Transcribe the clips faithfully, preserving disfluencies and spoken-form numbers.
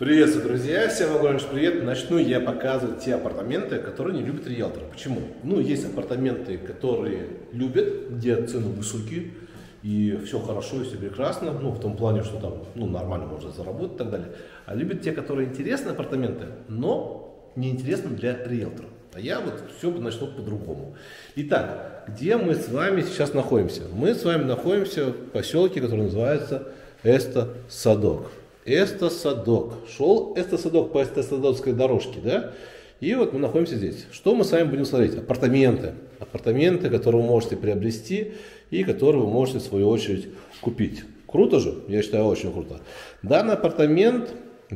Приветствую, друзья! Всем огромный привет! Начну я показывать те апартаменты, которые не любят риэлторы. Почему? Ну, есть апартаменты, которые любят, где цены высокие, и все хорошо, и все прекрасно, ну, в том плане, что там, ну, нормально можно заработать и так далее. А любят те, которые интересны апартаменты, но не интересны для риэлтора. А я вот все начну по-другому. Итак, где мы с вами сейчас находимся? Мы с вами находимся в поселке, который называется Эсто-Садок. Эсто-Садок. Шел Эсто-Садок по Эсто-Садокской дорожке, да? И вот мы находимся здесь. Что мы с вами будем смотреть? Апартаменты. Апартаменты, которые вы можете приобрести и которые вы можете в свою очередь купить. Круто же? Я считаю, очень круто. Данный апартамент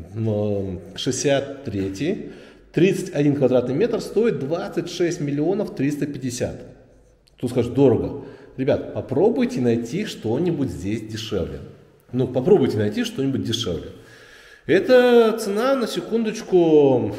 шестьдесят третий, тридцать один квадратный метр, стоит двадцать шесть миллионов триста пятьдесят. Тут скажешь, дорого. Ребят, попробуйте найти что-нибудь здесь дешевле. Ну, попробуйте найти что-нибудь дешевле. Это цена, на секундочку,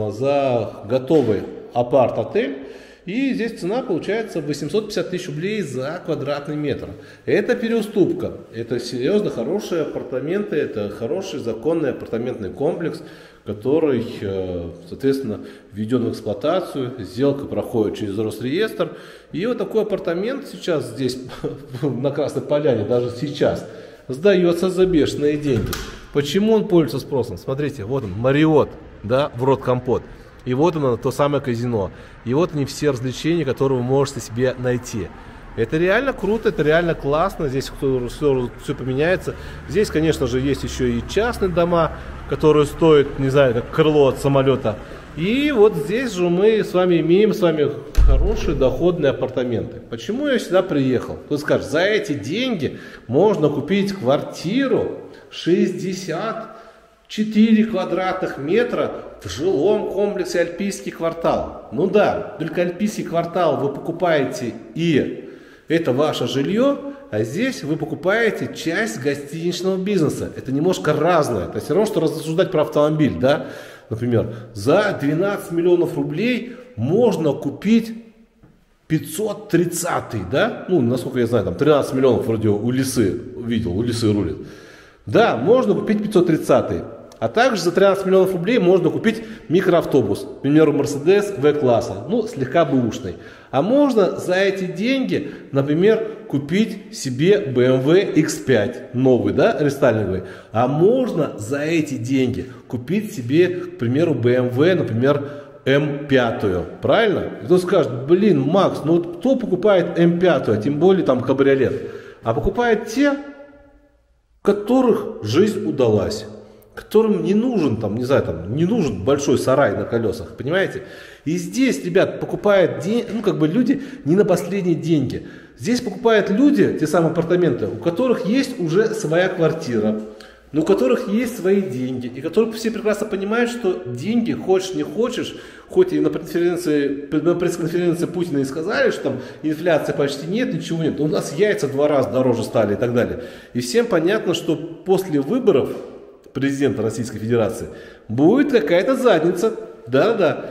за готовый апарт-отель. И здесь цена получается восемьсот пятьдесят тысяч рублей за квадратный метр. Это переуступка. Это серьезно хорошие апартаменты. Это хороший законный апартаментный комплекс, который, соответственно, введен в эксплуатацию. Сделка проходит через Росреестр. И вот такой апартамент сейчас здесь, на Красной Поляне, даже сейчас, сдается за бешеные деньги. Почему он пользуется спросом? Смотрите, вот он, Марриотт, да, в рот компот. И вот оно, то самое казино. И вот они все развлечения, которые вы можете себе найти. Это реально круто, это реально классно. Здесь все, все поменяется. Здесь, конечно же, есть еще и частные дома, которые стоят, не знаю, как крыло от самолета. И вот здесь же мы с вами имеем с вами хорошие доходные апартаменты. Почему я сюда приехал? Кто скажет, за эти деньги можно купить квартиру шестьдесят четыре квадратных метра в жилом комплексе Альпийский квартал. Ну да, только Альпийский квартал вы покупаете, и это ваше жилье, а здесь вы покупаете часть гостиничного бизнеса. Это немножко разное. Это все равно, что рассуждать про автомобиль, да? Например, за двенадцать миллионов рублей можно купить пятьсот тридцатый, да? Ну, насколько я знаю, там тринадцать миллионов вроде у Лисы видел, у Лисы рулит. Да, можно купить пятьсот тридцатый. А также за тринадцать миллионов рублей можно купить микроавтобус, к примеру, Мерседес В-класса, ну, слегка бэушный. А можно за эти деньги, например, купить себе бэ эм вэ икс пять, новый, да, рестайлинговый. А можно за эти деньги купить себе, к примеру, бэ эм вэ, например, эм пять, правильно? И кто скажет, блин, Макс, ну кто покупает эм пять, а тем более там кабриолет? А покупают те, которых жизнь удалась, которым не нужен, там, не знаю, там, не нужен большой сарай на колесах, понимаете? И здесь, ребят, покупают день, ну, как бы люди не на последние деньги. Здесь покупают люди, те самые апартаменты, у которых есть уже своя квартира, но у которых есть свои деньги, и которые все прекрасно понимают, что деньги, хочешь не хочешь, хоть и на пресс-конференции, на пресс-конференции Путина и сказали, что там инфляции почти нет, ничего нет, у нас яйца два раза дороже стали и так далее. И всем понятно, что после выборов президента Российской Федерации будет какая-то задница, да-да,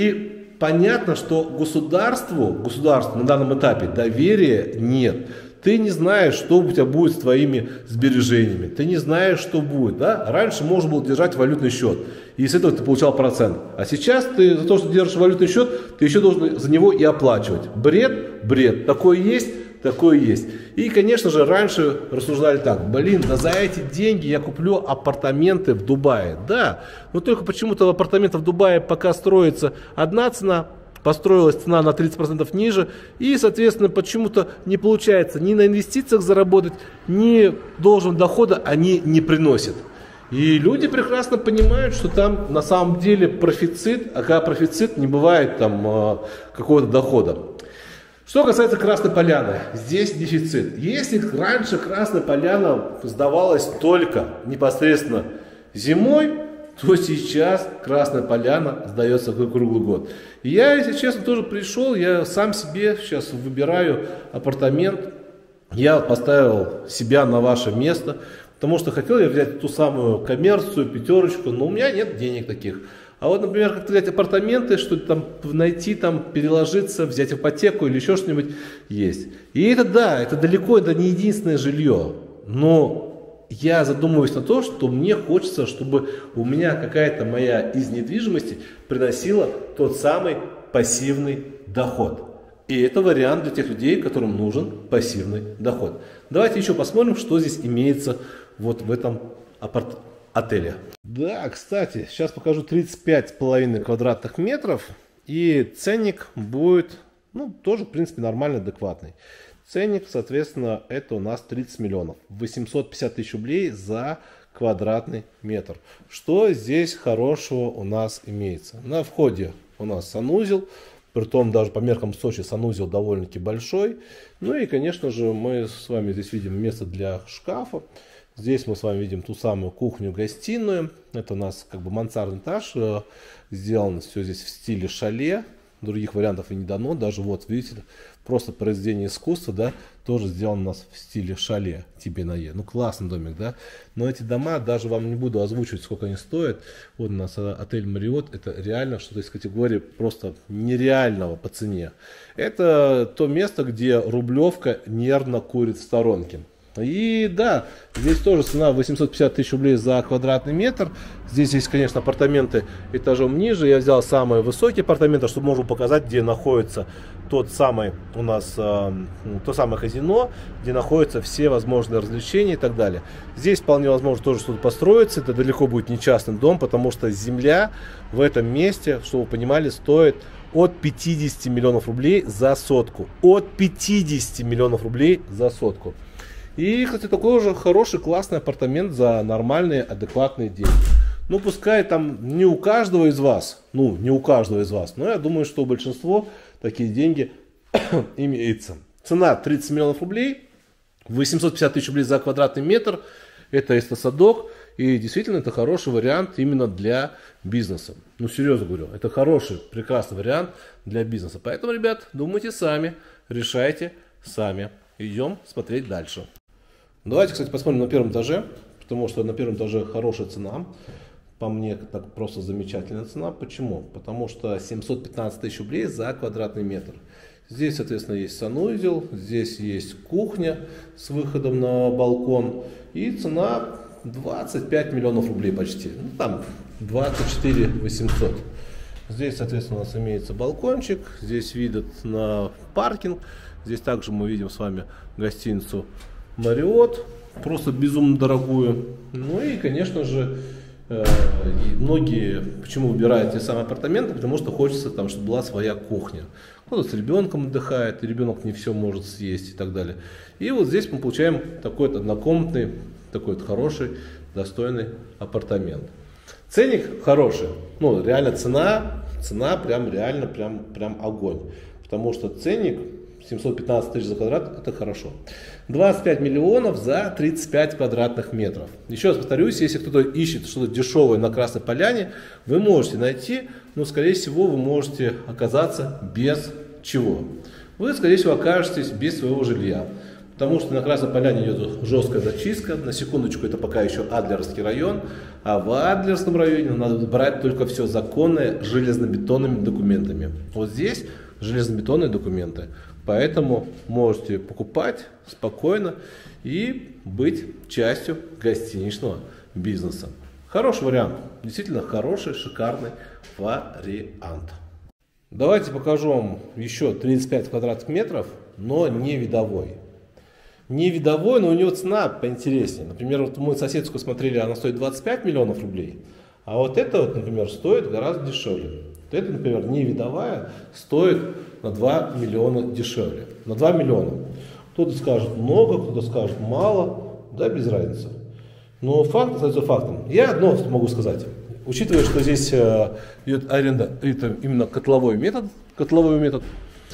и понятно, что государству, государству на данном этапе доверия нет. Ты не знаешь, что у тебя будет с твоими сбережениями. Ты не знаешь, что будет. Да? Раньше можно было держать валютный счет. И с этого ты получал процент. А сейчас ты за то, что держишь валютный счет, ты еще должен за него и оплачивать. Бред? Бред. Такое есть? Такое есть. И, конечно же, раньше рассуждали так. Блин, да за эти деньги я куплю апартаменты в Дубае. Да, но только почему-то апартаменты в Дубае пока строится одна цена. Построилась цена на тридцать процентов ниже, и, соответственно, почему-то не получается ни на инвестициях заработать, ни должного дохода они не приносят. И люди прекрасно понимают, что там на самом деле профицит, а когда профицит, не бывает там какого-то дохода. Что касается Красной Поляны, здесь дефицит. Если раньше Красная Поляна сдавалась только непосредственно зимой, то сейчас Красная Поляна сдается круглый год. И я, если честно, тоже пришел, я сам себе сейчас выбираю апартамент. Я поставил себя на ваше место, потому что хотел я взять ту самую коммерцию, пятерочку, но у меня нет денег таких. А вот, например, как взять апартаменты, что-то там найти, там переложиться, взять ипотеку или еще что-нибудь есть. И это да, это далеко, это не единственное жилье, но я задумываюсь на то, что мне хочется, чтобы у меня какая-то моя из недвижимости приносила тот самый пассивный доход. И это вариант для тех людей, которым нужен пассивный доход. Давайте еще посмотрим, что здесь имеется вот в этом апарт... отеле. Да, кстати, сейчас покажу тридцать пять с половиной квадратных метров. И ценник будет, ну, тоже, в принципе, нормально, адекватный. Ценник, соответственно, это у нас тридцать миллионов. восемьсот пятьдесят тысяч рублей за квадратный метр. Что здесь хорошего у нас имеется? На входе у нас санузел. Притом даже по меркам Сочи санузел довольно-таки большой. Ну и, конечно же, мы с вами здесь видим место для шкафа. Здесь мы с вами видим ту самую кухню-гостиную. Это у нас как бы мансардный этаж. Сделано все здесь в стиле шале. Других вариантов и не дано. Даже вот, видите, просто произведение искусства, да, тоже сделано у нас в стиле шале. Тебе на Е. Ну, классный домик, да. Но эти дома, даже вам не буду озвучивать, сколько они стоят. Вот у нас отель Марриот. Это реально что-то из категории просто нереального по цене. Это то место, где Рублевка нервно курит в сторонке. И да, здесь тоже цена восемьсот пятьдесят тысяч рублей за квадратный метр. Здесь есть, конечно, апартаменты этажом ниже. Я взял самые высокие апартаменты, чтобы можно показать, где находится тот самый у нас, э, то самое казино, где находятся все возможные развлечения и так далее. Здесь вполне возможно тоже что-то построиться. Это далеко будет не частный дом, потому что земля в этом месте, чтобы вы понимали, стоит от пятидесяти миллионов рублей за сотку. От пятидесяти миллионов рублей за сотку. И, кстати, такой уже хороший, классный апартамент за нормальные, адекватные деньги. Ну, пускай там не у каждого из вас, ну, не у каждого из вас, но я думаю, что у большинства такие деньги имеются. Цена тридцать миллионов рублей, восемьсот пятьдесят тысяч рублей за квадратный метр. Это эстосадок. И действительно, это хороший вариант именно для бизнеса. Ну, серьезно говорю, это хороший, прекрасный вариант для бизнеса. Поэтому, ребят, думайте сами, решайте сами. Идем смотреть дальше. Давайте, кстати, посмотрим на первом этаже, потому что на первом этаже хорошая цена. По мне, так просто замечательная цена. Почему? Потому что семьсот пятнадцать тысяч рублей за квадратный метр. Здесь, соответственно, есть санузел, здесь есть кухня с выходом на балкон. И цена двадцать пять миллионов рублей почти. Ну, там двадцать четыре восемьсот. Здесь, соответственно, у нас имеется балкончик. Здесь виды на паркинг. Здесь также мы видим с вами гостиницу Марриот, просто безумно дорогую. Ну и, конечно же, э, многие почему выбирают те самые апартаменты, потому что хочется там, чтобы была своя кухня. Кто-то с ребенком отдыхает, и ребенок не все может съесть и так далее. И вот здесь мы получаем такой вот однокомнатный, такой вот хороший, достойный апартамент. Ценник хороший, ну реально цена, цена прям реально прям, прям огонь, потому что ценник семьсот пятнадцать тысяч за квадрат, это хорошо. двадцать пять миллионов за тридцать пять квадратных метров. Еще раз повторюсь, если кто-то ищет что-то дешевое на Красной Поляне, вы можете найти, но скорее всего вы можете оказаться без чего. Вы скорее всего окажетесь без своего жилья. Потому что на Красной Поляне идет жесткая зачистка. На секундочку, это пока еще Адлерский район. А в Адлерском районе надо брать только все законное железнобетонными документами. Вот здесь железнобетонные документы. Поэтому можете покупать спокойно и быть частью гостиничного бизнеса. Хороший вариант. Действительно хороший, шикарный вариант. Давайте покажу вам еще тридцать пять квадратных метров, но не видовой. Не видовой, но у него цена поинтереснее. Например, вот мы соседскую смотрели, она стоит двадцать пять миллионов рублей. А вот это, вот, например, стоит гораздо дешевле. Это, например, не видовая, стоит на два миллиона дешевле. На два миллиона. Кто-то скажет много, кто-то скажет мало, да, без разницы. Но факт остается фактом. Я одно могу сказать. Учитывая, что здесь э, идет аренда, это именно котловой метод, котловой метод,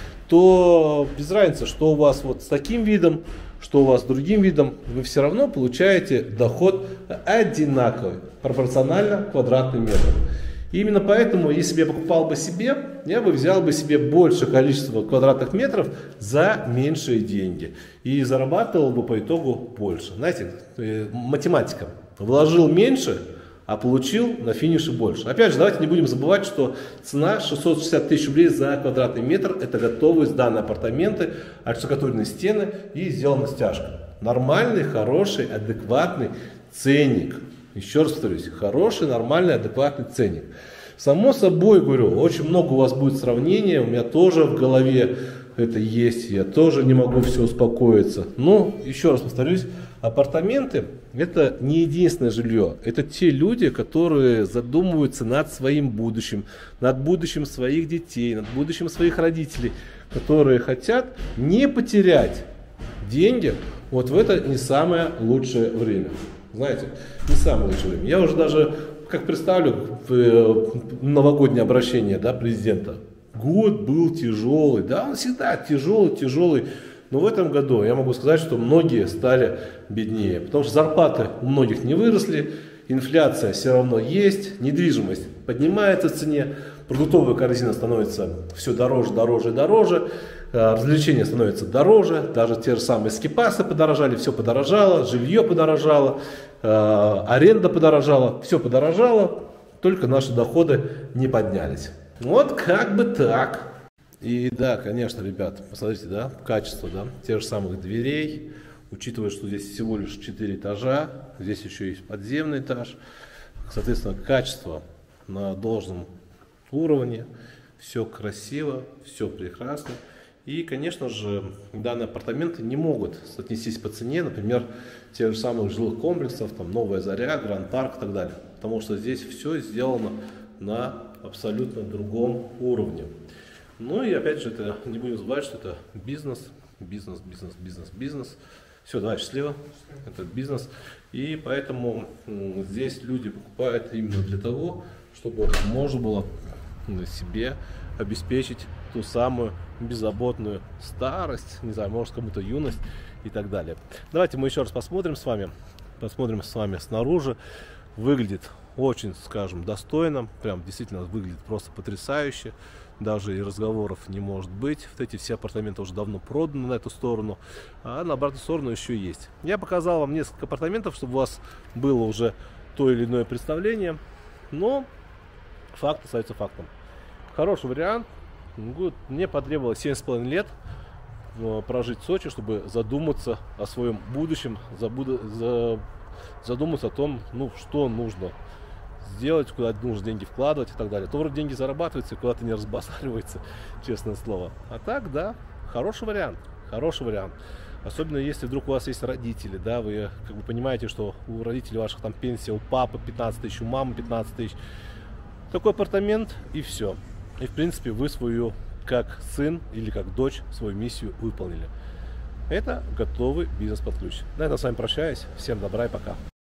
то без разницы, что у вас вот с таким видом, что у вас с другим видом, вы все равно получаете доход одинаковый, пропорционально квадратным метрам. И именно поэтому, если бы я покупал бы себе, я бы взял бы себе большее количество квадратных метров за меньшие деньги. И зарабатывал бы по итогу больше. Знаете, математика. Вложил меньше, а получил на финише больше. Опять же, давайте не будем забывать, что цена шестьсот шестьдесят тысяч рублей за квадратный метр. Это готовые сданные апартаменты, отштукатуренные стены и сделана стяжка. Нормальный, хороший, адекватный ценник. Еще раз повторюсь, хороший, нормальный, адекватный ценник. Само собой, говорю, очень много у вас будет сравнения, у меня тоже в голове это есть, я тоже не могу все успокоиться. Но, еще раз повторюсь, апартаменты – это не единственное жилье, это те люди, которые задумываются над своим будущим, над будущим своих детей, над будущим своих родителей, которые хотят не потерять деньги, вот в это не самое лучшее время. Знаете, не самое лучшее время. Я уже даже, как представлю, новогоднее обращение, да, президента. Год был тяжелый, да, он всегда тяжелый, тяжелый. Но в этом году я могу сказать, что многие стали беднее, потому что зарплаты у многих не выросли, инфляция все равно есть, недвижимость поднимается в цене, продуктовая корзина становится все дороже, дороже и дороже, развлечения становятся дороже, даже те же самые скипасы подорожали, все подорожало, жилье подорожало, аренда подорожала, все подорожало, только наши доходы не поднялись. Вот как бы так. И да, конечно, ребят, посмотрите, да, качество, да, тех же самых дверей, учитывая, что здесь всего лишь четыре этажа, здесь еще есть подземный этаж, соответственно, качество на должном уровне, все красиво, все прекрасно. И, конечно же, данные апартаменты не могут отнестись по цене, например, тех же самых жилых комплексов, там, Новая Заря, Гранд Парк и так далее, потому что здесь все сделано на абсолютно другом уровне. Ну и опять же, это не будем забывать, что это бизнес, бизнес, бизнес, бизнес, бизнес. Все, давай счастливо, это бизнес. И поэтому здесь люди покупают именно для того, чтобы можно было себе обеспечить ту самую беззаботную старость, не знаю, может кому-то юность и так далее. Давайте мы еще раз посмотрим с вами, посмотрим с вами снаружи. Выглядит очень, скажем, достойно, прям действительно выглядит просто потрясающе. Даже и разговоров не может быть. Вот эти все апартаменты уже давно проданы на эту сторону, а на обратную сторону еще есть. Я показал вам несколько апартаментов, чтобы у вас было уже то или иное представление, но факт остается фактом. Хороший вариант. Мне потребовалось семь с половиной лет прожить в Сочи, чтобы задуматься о своем будущем, задуматься о том, ну, что нужно сделать, куда нужно деньги вкладывать и так далее. То вроде деньги зарабатываются и куда-то не разбазаривается, честное слово. А так, да, хороший вариант, хороший вариант. Особенно если вдруг у вас есть родители, да, вы как бы понимаете, что у родителей ваших там пенсия, у папы пятнадцать тысяч, у мамы пятнадцать тысяч. Такой апартамент и все. И в принципе вы свою, как сын или как дочь, свою миссию выполнили. Это готовый бизнес под ключ. На этом с вами прощаюсь. Всем добра и пока.